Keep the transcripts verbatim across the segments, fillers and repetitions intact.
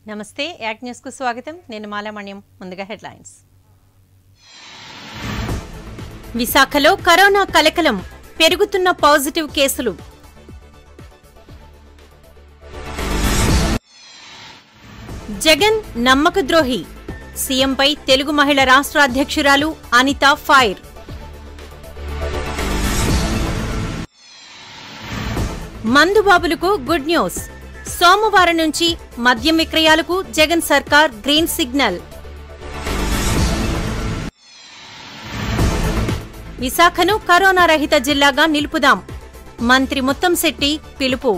నమస్తే act news కు స్వాగతం నేను మాలామణ్యం ముందుగా హెడ్లైన్స్ విశాఖలో కరోనా కలకలం పెరుగుతున్న పాజిటివ్ కేసులు జగన్ నమ్మకద్రోహి సీఎంపై తెలుగు మహిళా రాష్ట్ర అధ్యక్షురాలు అనిత ఫైర్ మందుబాబులకు గుడ్ న్యూస్ సోమవారం నుంచి మద్యం విక్రయాలకు జగన్ సర్కార్ గ్రీన్ సిగ్నల్ విశాఖను కరోనా రహిత జిల్లాగా నిలుపుదాం మంత్రి ముత్తంశెట్టి పిలుపు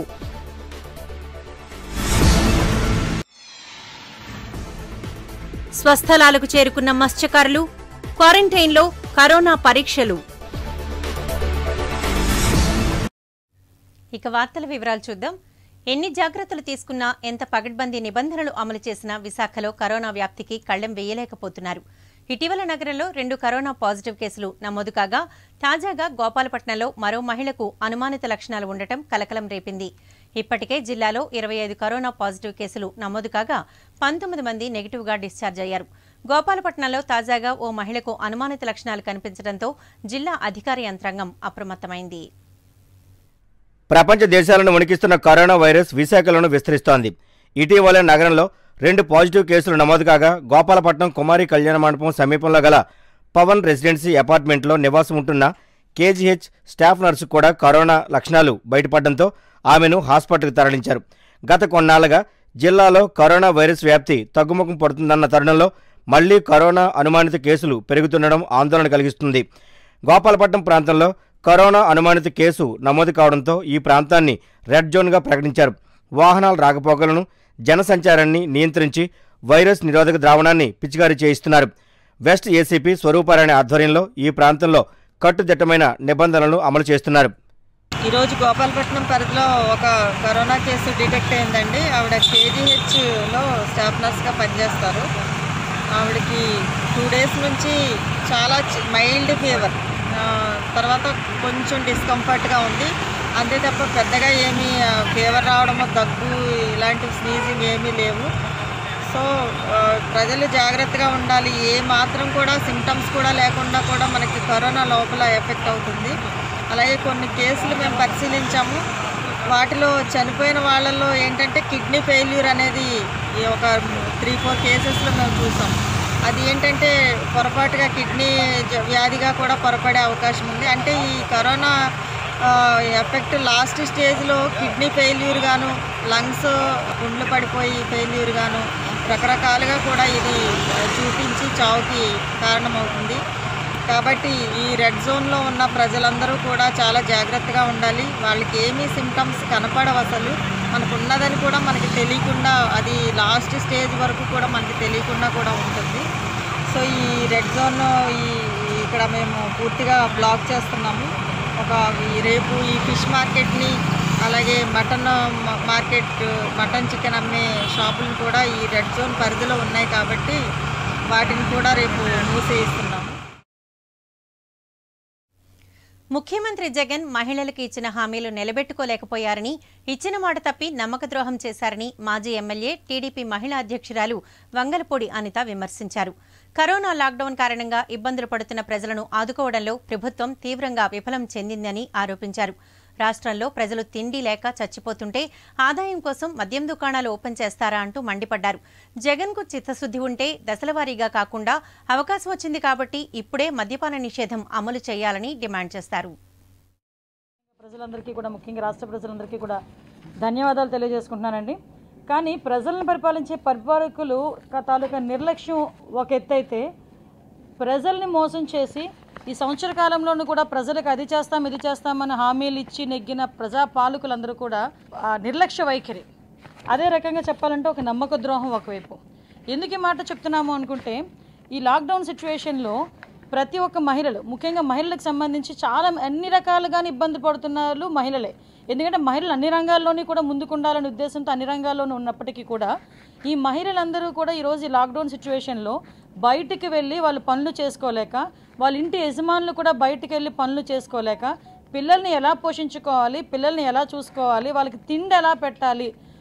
స్వస్థలాలకు చేరుకున్న మత్స్యకారులు క్వారంటైన్లో కరోనా పరీక్షలు ఇక వార్తల వివరాలు చూద్దాం. ఎన్ని జాగ్రత్తలు తీసుకున్నా ఎంత పగడ్బందీ నిబంధనలు అమలు చేసినా విశాఖలో కరోనా వ్యాప్తికి కళ్లెం వేయలేకపోతున్నారు. ఇటీవల నగరంలో రెండు కరోనా పాజిటివ్ కేసులు నమోదు కాగా తాజాగా గోపాలపట్నంలో మరో మహిళకు అనుమానిత లక్షణాలు ఉండటం కలకలం రేపింది. ఇప్పటికే జిల్లాలో ఇరవై ఐదు కరోనా పాజిటివ్ కేసులు నమోదు కాగా పంతొమ్మిది మంది నెగిటివ్గా డిశ్చార్జ్ అయ్యారు. గోపాలపట్నంలో తాజాగా ఓ మహిళకు అనుమానిత లక్షణాలు కనిపించడంతో జిల్లా అధికార యంత్రాంగం అప్రమత్తమైంది. ప్రపంచ దేశాలను వణికిస్తున్న కరోనా వైరస్ విశాఖలోనూ విస్తరిస్తోంది. ఇటీవల నగరంలో రెండు పాజిటివ్ కేసులు నమోదు కాగా గోపాలపట్నం కుమారి కళ్యాణ మండపం సమీపంలో గల పవన్ రెసిడెన్సీ అపార్ట్మెంట్లో నివాసం ఉంటున్న కేజీహెచ్ స్టాఫ్ నర్సు కూడా కరోనా లక్షణాలు బయటపడడంతో ఆమెను హాస్పిటల్కి తరలించారు. గత కొన్నాళ్లుగా జిల్లాలో కరోనా వైరస్ వ్యాప్తి తగ్గుముఖం పడుతుందన్న తరుణంలో మళ్లీ కరోనా అనుమానిత కేసులు పెరుగుతుండడం ఆందోళన కలిగిస్తుంది. గోపాలపట్నం ప్రాంతంలో కరోనా అనుమానిత కేసు నమోదు కావడంతో ఈ ప్రాంతాన్ని రెడ్ జోన్గా ప్రకటించారు. వాహనాల రాకపోకలను జనసంచారాన్ని నియంత్రించి వైరస్ నిరోధక ద్రావణాన్ని పిచికారీ చేయిస్తున్నారు. వెస్ట్ ఏసీపీ స్వరూపారాణి ఆధ్వర్యంలో ఈ ప్రాంతంలో కట్టుదిట్టమైన నిబంధనలను అమలు చేస్తున్నారు. ఈరోజు గోపాలపట్నం పరిధిలో ఒక కరోనా కేసు డిటెక్ట్ అయిందండి. ఆవిడ కేజీహెచ్లో స్టాఫ్ నర్స్గా పనిచేస్తారు. ఆవిడకి టూ డేస్ నుంచి చాలా మైల్డ్ ఫీవర్, తర్వాత కొంచెం డిస్కంఫర్ట్గా ఉంది. అంతే తప్ప పెద్దగా ఏమీ ఫీవర్ రావడము, దగ్గు ఇలాంటి స్నీజింగ్ ఏమీ లేవు. సో ప్రజలు జాగ్రత్తగా ఉండాలి. ఏ మాత్రం కూడా సిమ్టమ్స్ కూడా లేకుండా కూడా మనకి కరోనా లోపల ఎఫెక్ట్ అవుతుంది. అలాగే కొన్ని కేసులు మేము పరిశీలించాము. వాటిలో చనిపోయిన వాళ్ళల్లో ఏంటంటే కిడ్నీ ఫెయిల్యూర్ అనేది ఒక త్రీ ఫోర్ కేసెస్లో మేము చూసాం. అది ఏంటంటే పొరపాటుగా కిడ్నీ వ్యాధిగా కూడా పొరపడే అవకాశం ఉంది. అంటే ఈ కరోనా ఎఫెక్ట్ లాస్ట్ స్టేజ్లో కిడ్నీ ఫెయిల్యూర్ గాను, లంగ్స్ గుండ్లు పడిపోయి ఫెయిల్యూర్ గాను రకరకాలుగా కూడా ఇది చూపించి చావుకి కారణమవుతుంది. కాబట్టి ఈ రెడ్ జోన్లో ఉన్న ప్రజలందరూ కూడా చాలా జాగ్రత్తగా ఉండాలి. వాళ్ళకి ఏమీ సిమ్టమ్స్ కనపడవు, అసలు మనకు ఉన్నదని కూడా మనకి తెలియకుండా, అది లాస్ట్ స్టేజ్ వరకు కూడా మనకి తెలియకుండా కూడా ఉంటుంది. సో ఈ రెడ్ జోన్ ఈ ఇక్కడ మేము పూర్తిగా బ్లాక్ చేస్తున్నాము. ఒక రేపు ఈ ఫిష్ మార్కెట్ని, అలాగే మటన్ మార్కెట్, మటన్ చికెన్ అమ్మే షాపులు కూడా ఈ రెడ్ జోన్ పరిధిలో ఉన్నాయి కాబట్టి వాటిని కూడా రేపు మూసేయిస్తున్నాము. ముఖ్యమంత్రి జగన్ మహిళలకు ఇచ్చిన హామీలు నిలబెట్టుకోలేకపోయారని, ఇచ్చిన మాట తప్పి నమ్మకద్రోహం చేశారని మాజీ ఎమ్మెల్యే టీడీపీ మహిళా అధ్యక్షురాలు వంగలపూడి అనిత విమర్శించారు. కరోనా లాక్డౌన్ కారణంగా ఇబ్బందులు పడుతున్న ప్రజలను ఆదుకోవడంలో ప్రభుత్వం తీవ్రంగా విఫలం చెందిందని ఆరోపించారు. రాష్ట్రంలో ప్రజలు తిండి లేక చచ్చిపోతుంటే ఆదాయం కోసం మద్యం దుకాణాలు ఓపెన్ చేస్తారా అంటూ మండిపడ్డారు. జగన్కు చిత్తశుద్ధి ఉంటే దశలవారీగా కాకుండా అవకాశం వచ్చింది కాబట్టి ఇప్పుడే మద్యపాన నిషేధం అమలు చేయాలని డిమాండ్ చేస్తారు. ప్రజలందరికీ కూడా, ముఖ్యంగా రాష్ట్ర ప్రజలందరికీ కూడా ధన్యవాదాలు తెలియజేసుకుంటున్నానండి. కానీ ప్రజలను పరిపాలించే పరిపాలకులు తాలూకా నిర్లక్ష్యం ఒక ఎత్తైతే, ప్రజల్ని మోసం చేసి ఈ సంవత్సర కాలంలోనూ కూడా ప్రజలకు అది చేస్తాం ఇది చేస్తామని హామీలు ఇచ్చి నెగ్గిన ప్రజా పాలకులందరూ కూడా నిర్లక్ష్య వైఖరి. అదే రకంగా చెప్పాలంటే ఒక నమ్మక ద్రోహం ఒకవైపు. ఎందుకు ఈ మాట చెప్తున్నాము అనుకుంటే, ఈ లాక్డౌన్ సిచ్యువేషన్లో ప్రతి ఒక్క మహిళలు, ముఖ్యంగా మహిళలకు సంబంధించి చాలా అన్ని రకాలుగానే ఇబ్బంది పడుతున్నారు మహిళలే. ఎందుకంటే మహిళలు అన్ని రంగాల్లోని కూడా ముందుకుండాలనే ఉద్దేశంతో అన్ని రంగాల్లోనూ ఉన్నప్పటికీ కూడా ఈ మహిళలందరూ కూడా ఈరోజు ఈ లాక్డౌన్ సిచ్యువేషన్లో బయటికి వెళ్ళి వాళ్ళు పనులు చేసుకోలేక, వాళ్ళ ఇంటి యజమానులు కూడా బయటికి వెళ్ళి పనులు చేసుకోలేక, పిల్లల్ని ఎలా పోషించుకోవాలి, పిల్లల్ని ఎలా చూసుకోవాలి, వాళ్ళకి తిండి ఎలా పెట్టాలి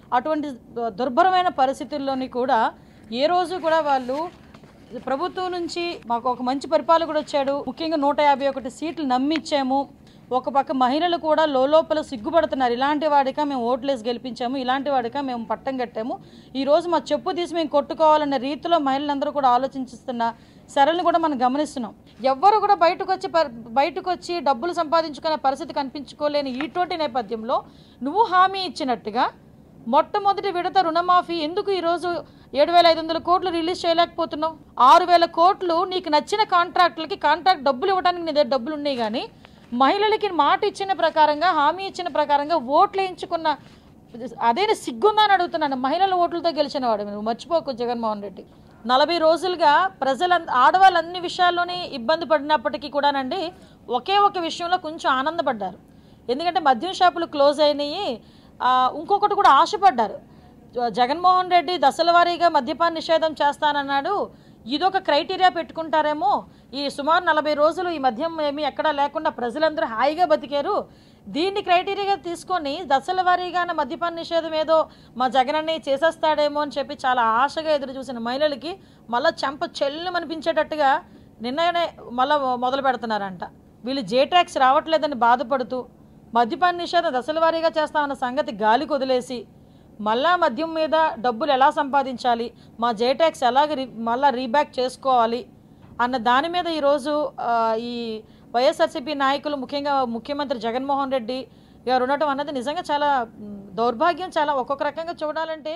అటువంటి దుర్భరమైన పరిస్థితుల్లోని కూడా ఏ రోజు కూడా వాళ్ళు ప్రభుత్వం నుంచి మాకు ఒక మంచి పరిపాలకుడు వచ్చాడు, ముఖ్యంగా నూట యాభై ఒకటి సీట్లు నమ్మిచ్చాము, ఒక పక్క మహిళలు కూడా లోపల సిగ్గుపడుతున్నారు, ఇలాంటి వాడిక మేము ఓట్లేసి గెలిపించాము, ఇలాంటి వాడిక మేము పట్టం కట్టాము, ఈరోజు మా చెప్పు తీసి మేము కొట్టుకోవాలన్న రీతిలో మహిళలందరూ కూడా ఆలోచిస్తున్న సరళిని కూడా మనం గమనిస్తున్నాం. ఎవ్వరు కూడా బయటకు వచ్చి బయటకు వచ్చి డబ్బులు సంపాదించుకునే పరిస్థితి కనిపించుకోలేని ఇటువంటి నేపథ్యంలో నువ్వు హామీ ఇచ్చినట్టుగా మొట్టమొదటి విడత రుణమాఫీ ఎందుకు ఈరోజు ఏడు వేల ఐదు వందల కోట్లు రిలీజ్ చేయలేకపోతున్నావు? ఆరు వేల కోట్లు నీకు నచ్చిన కాంట్రాక్టులకి కాంట్రాక్ట్ డబ్బులు ఇవ్వడానికి నీ దగ్గర డబ్బులు ఉన్నాయి, కానీ మహిళలకి మాట ఇచ్చిన ప్రకారంగా హామీ ఇచ్చిన ప్రకారంగా ఓట్లు వేయించుకున్న అదేనా సిగ్గుందా అని అడుగుతున్నాను. మహిళల ఓట్లతో గెలిచిన వాడు నువ్వు మర్చిపోకు జగన్మోహన్ రెడ్డి. నలభై రోజులుగా ప్రజల ఆడవాళ్ళు అన్ని విషయాల్లోనే ఇబ్బంది పడినప్పటికీ కూడానండి ఒకే ఒక విషయంలో కొంచెం ఆనందపడ్డారు. ఎందుకంటే మద్యం షాపులు క్లోజ్ అయినాయి, ఇంకొకటి కూడా ఆశపడ్డారు. జగన్మోహన్ రెడ్డి దశల వారీగా మద్యపాన నిషేధం చేస్తానన్నాడు, ఇదొక క్రైటీరియా పెట్టుకుంటారేమో, ఈ సుమారు నలభై రోజులు ఈ మద్యం ఏమీ ఎక్కడా లేకుండా ప్రజలందరూ హాయిగా బతికారు, దీన్ని క్రైటీరియాగా తీసుకొని దశల వారీగానే మద్యపాన నిషేధం ఏదో మా జగనన్ని చేసేస్తాడేమో అని చెప్పి చాలా ఆశగా ఎదురు చూసిన మహిళలకి మళ్ళీ చెంప చెల్లు అనిపించేటట్టుగా నిన్ననే మళ్ళీ మొదలు పెడుతున్నారంట. వీళ్ళు జే ట్యాక్స్ రావట్లేదని బాధపడుతూ మద్యపాన నిషేధం దశల వారీగా చేస్తామన్న సంగతి గాలికి వదిలేసి మళ్ళా మద్యం మీద డబ్బులు ఎలా సంపాదించాలి, మా జే ట్యాక్స్ ఎలాగ రీ మళ్ళీ రీబ్యాక్ చేసుకోవాలి అన్న దాని మీద ఈరోజు ఈ వైఎస్ఆర్సీపీ నాయకులు ముఖ్యంగా ముఖ్యమంత్రి జగన్మోహన్ రెడ్డి గారు ఉండటం అన్నది నిజంగా చాలా దౌర్భాగ్యం. చాలా ఒక్కొక్క రకంగా చూడాలంటే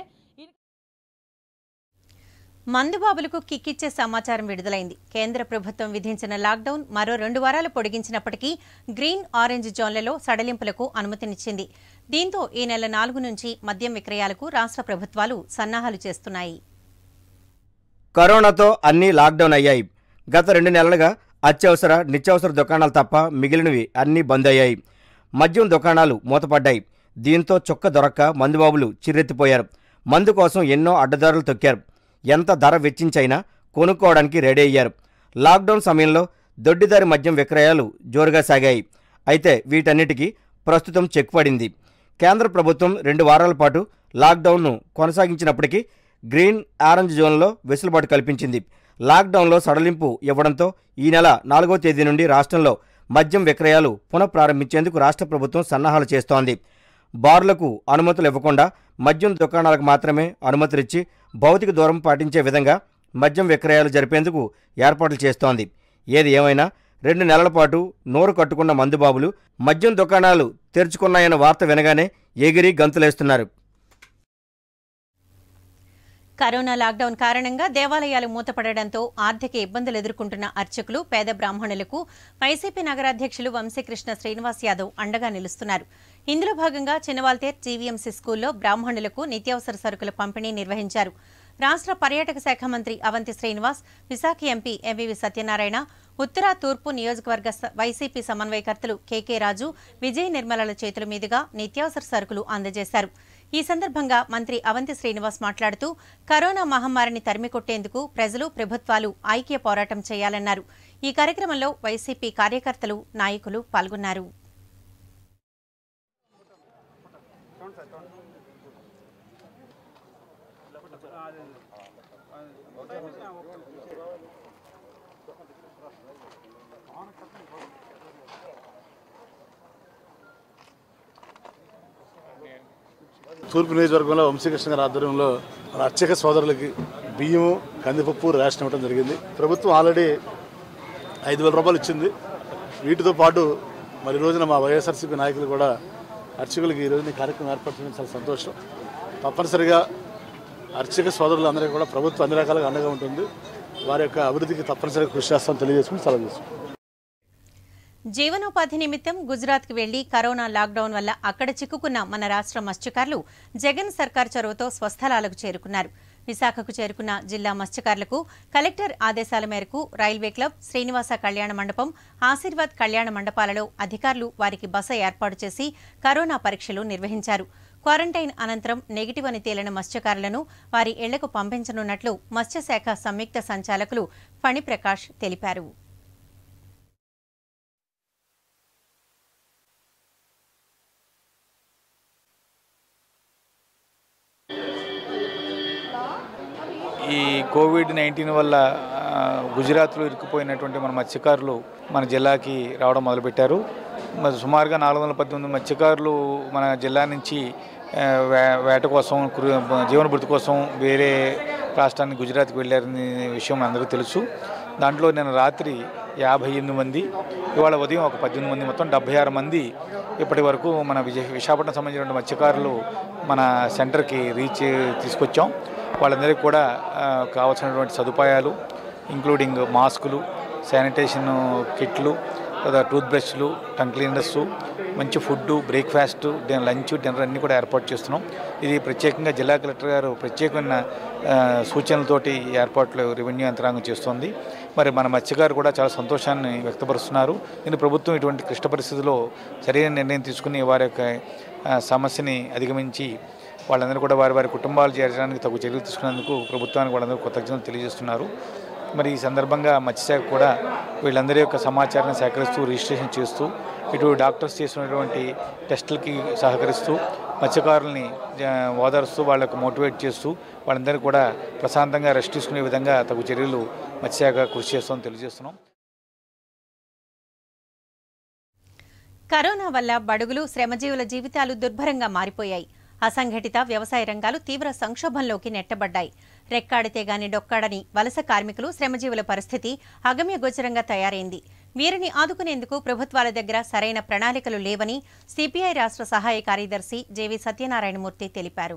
మందుబాబులకు కిక్కిచ్చే సమాచారం విడుదలైంది. కేంద్ర ప్రభుత్వం విధించిన లాక్డౌన్ మరో రెండు వారాలు పొడిగించినప్పటికీ గ్రీన్ ఆరెంజ్ జోన్లలో సడలింపులకు అనుమతినిచ్చింది. దీంతో ఈ నెల నాలుగు నుంచి మద్యం విక్రయాలకు రాష్ట్ర ప్రభుత్వాలు సన్నాహాలు చేస్తున్నాయి. కరోనాతో అన్నీ లాక్డౌన్ అయ్యాయి. గత రెండు నెలలుగా అత్యవసర నిత్యావసర దుకాణాలు తప్ప మిగిలినవి అన్నీ బంద్ అయ్యాయి. మద్యం దుకాణాలు మూతపడ్డాయి. దీంతో చుక్క దొరక్క మందుబాబులు చిర్రెత్తిపోయారు. మందు కోసం ఎన్నో అడ్డదారులు తొక్కారు. ఎంత ధర వెచ్చించైనా కొనుక్కోవడానికి రెడీ అయ్యారు. లాక్డౌన్ సమయంలో దొడ్డిదారి మద్యం విక్రయాలు జోరుగా సాగాయి. అయితే వీటన్నిటికీ ప్రస్తుతం చెక్ పడింది. కేంద్ర ప్రభుత్వం రెండు వారాల పాటు లాక్డౌన్ను కొనసాగించినప్పటికీ గ్రీన్ ఆరెంజ్ జోన్లో వెసులుబాటు కల్పించింది. లాక్డౌన్లో సడలింపు ఇవ్వడంతో ఈ నెల నాలుగో తేదీ నుండి రాష్ట్రంలో మద్యం విక్రయాలు పునఃప్రారంభించేందుకు రాష్ట్ర ప్రభుత్వం సన్నాహాలు చేస్తోంది. బార్లకు అనుమతులు ఇవ్వకుండా మద్యం దుకాణాలకు మాత్రమే అనుమతులిచ్చి భౌతిక దూరం పాటించే విధంగా మద్యం విక్రయాలు జరిపేందుకు ఏర్పాట్లు చేస్తోంది. ఏది ఏమైనా రెండు నెలల పాటు నోరు కట్టుకున్న మందుబాబులు మద్యం దుకాణాలు తెరుచుకున్నాయన్న వార్త వినగానే ఎగిరి గంతులేస్తున్నారు. కరోనా లాక్డౌన్ కారణంగా దేవాలయాలు మూతపడడంతో ఆర్థిక ఇబ్బందులు ఎదుర్కొంటున్న అర్చకులు, పేద బ్రాహ్మణులకు వైసీపీ నగరాధ్యక్షులు వంశీకృష్ణ శ్రీనివాస్ యాదవ్ అండగా నిలుస్తున్నారు. ఇందులో భాగంగా చిన్నవాల్తేర్ జీవీఎంసీ స్కూల్లో బ్రాహ్మణులకు నిత్యావసర సరుకుల పంపిణీ నిర్వహించారు. రాష్ట్ర పర్యాటక శాఖ మంత్రి అవంతి శ్రీనివాస్, విశాఖ ఎంపీ ఎంవీవీ సత్యనారాయణ, ఉత్తర తూర్పు నియోజకవర్గ వైసీపీ సమన్వయకర్తలు కేకే రాజు, విజయ నిర్మలల చేతుల మీదుగా నిత్యావసర సరుకులు అందజేశారు. ఈ సందర్భంగా మంత్రి అవంతి శ్రీనివాస్ మాట్లాడుతూ కరోనా మహమ్మారిని తరిమికొట్టేందుకు ప్రజలు, ప్రభుత్వాలు ఐక్య పోరాటం చేయాలన్నారు. ఈ కార్యక్రమంలో వైసీపీ కార్యకర్తలు, నాయకులు పాల్గొన్నారు. తూర్పు నియోజకవర్గంలో వంశీకృష్ణ గారి ఆధ్వర్యంలో అర్చక సోదరులకి బియ్యం, కందిపప్పు, రేషన్ ఇవ్వడం జరిగింది. ప్రభుత్వం ఆల్రెడీ ఐదు వేల రూపాయలు ఇచ్చింది. వీటితో పాటు మరి రోజున మా వైఎస్ఆర్సీపీ నాయకులు కూడా అర్చకులకి ఈ రోజున కార్యక్రమం ఏర్పాటు చేయడం చాలా సంతోషం. తప్పనిసరిగా అర్చక సోదరులందరికీ కూడా ప్రభుత్వం అన్ని రకాలుగా అండగా ఉంటుంది. వారి యొక్క అభివృద్ధికి తప్పనిసరిగా కృషి చేస్తామని తెలియజేసుకుని సెలవు తీసుకుంటాం. జీవనోపాధి నిమిత్తం గుజరాత్కు వెళ్లి కరోనా లాక్డౌన్ వల్ల అక్కడ చిక్కుకున్న మన రాష్ట్ర మత్స్యకారులు జగన్ సర్కార్ చొరవతో స్వస్థలాలకు చేరుకున్నారు. విశాఖకు చేరుకున్న జిల్లా మత్స్యకారులకు కలెక్టర్ ఆదేశాల మేరకు రైల్వే క్లబ్, శ్రీనివాస కళ్యాణ మండపం, ఆశీర్వాద్ కళ్యాణ మండపాలలో అధికారులు వారికి బస ఏర్పాటు చేసి కరోనా పరీక్షలు నిర్వహించారు. క్వారంటైన్ అనంతరం నెగిటివ్ అని తేలిన మత్స్యకారులను వారి ఇళ్లకు పంపించనున్నట్లు మత్స్యశాఖ సంయుక్త సంచాలకులు ఫణిప్రకాష్ తెలిపారు. ఈ కోవిడ్ నైన్టీన్ వల్ల గుజరాత్లో ఇరుక్కుపోయినటువంటి మన మత్స్యకారులు మన జిల్లాకి రావడం మొదలుపెట్టారు. సుమారుగా నాలుగు వందల పద్దెనిమిది మత్స్యకారులు మన జిల్లా నుంచి వేట కోసం జీవనభృతి కోసం వేరే రాష్ట్రానికి గుజరాత్కి వెళ్ళారనే విషయం అందరికీ తెలుసు. దాంట్లో నిన్న రాత్రి యాభై ఎనిమిది మంది, ఇవాళ ఉదయం ఒక పద్దెనిమిది మంది, మొత్తం డెబ్బై ఆరు మంది ఇప్పటి వరకు మన విజయ విశాఖపట్నం సంబంధించిన మత్స్యకారులు మన సెంటర్కి రీచ్ తీసుకొచ్చాం. వాళ్ళందరికీ కూడా కావాల్సినటువంటి సదుపాయాలు ఇంక్లూడింగ్ మాస్కులు, శానిటేషన్ కిట్లు, టూత్ బ్రష్లు, టంగ్ క్లీనర్స్, మంచి ఫుడ్, బ్రేక్ఫాస్ట్, లంచ్, డిన్నర్ అన్నీ కూడా ఏర్పాటు చేస్తున్నాం. ఇది ప్రత్యేకంగా జిల్లా కలెక్టర్ గారు ప్రత్యేకమైన సూచనలతోటి ఏర్పాట్లు రెవెన్యూ యంత్రాంగం చేస్తుంది. మరి మన మత్స్యకారు కూడా చాలా సంతోషాన్ని వ్యక్తపరుస్తున్నారు. దీని ప్రభుత్వం ఇటువంటి క్లిష్ట పరిస్థితుల్లో సరైన నిర్ణయం తీసుకుని వారి యొక్క సమస్యని అధిగమించి వాళ్ళందరూ కూడా వారి వారి కుటుంబాలు చేరడానికి తగు చర్యలు తీసుకున్నందుకు ప్రభుత్వానికి వాళ్ళందరూ కృతజ్ఞతలు తెలియజేస్తున్నారు. మరి ఈ సందర్భంగా మత్స్యశాఖ కూడా వీళ్ళందరి యొక్క సమాచారాన్ని సేకరిస్తూ రిజిస్ట్రేషన్ చేస్తూ ఇటు డాక్టర్స్ చేస్తున్నటువంటి టెస్టులకి సహకరిస్తూ మత్స్యకారుల్ని ఓదారుస్తూ వాళ్ళకు మోటివేట్ చేస్తూ వాళ్ళందరూ కూడా ప్రశాంతంగా రెస్ట్ తీసుకునే విధంగా తగు చర్యలు మత్స్యశాఖ కృషి చేస్తామని తెలియజేస్తున్నాం. కరోనా వల్ల బడుగులు, శ్రమజీవుల జీవితాలు దుర్భరంగా మారిపోయాయి. అసంఘటిత వ్యవసాయ రంగాలు తీవ్ర సంక్షోభంలోకి నెట్టబడ్డాయి. రెక్కాడితే గాని డొక్కాడని వలస కార్మికులు, శ్రమజీవుల పరిస్థితి అగమ్యగోచరంగా తయారైంది. వీరిని ఆదుకునేందుకు ప్రభుత్వాల దగ్గర సరైన ప్రణాళికలు లేవని సిపిఐ రాష్ట్ర సహాయ కార్యదర్శి జేవి సత్యనారాయణమూర్తి తెలిపారు.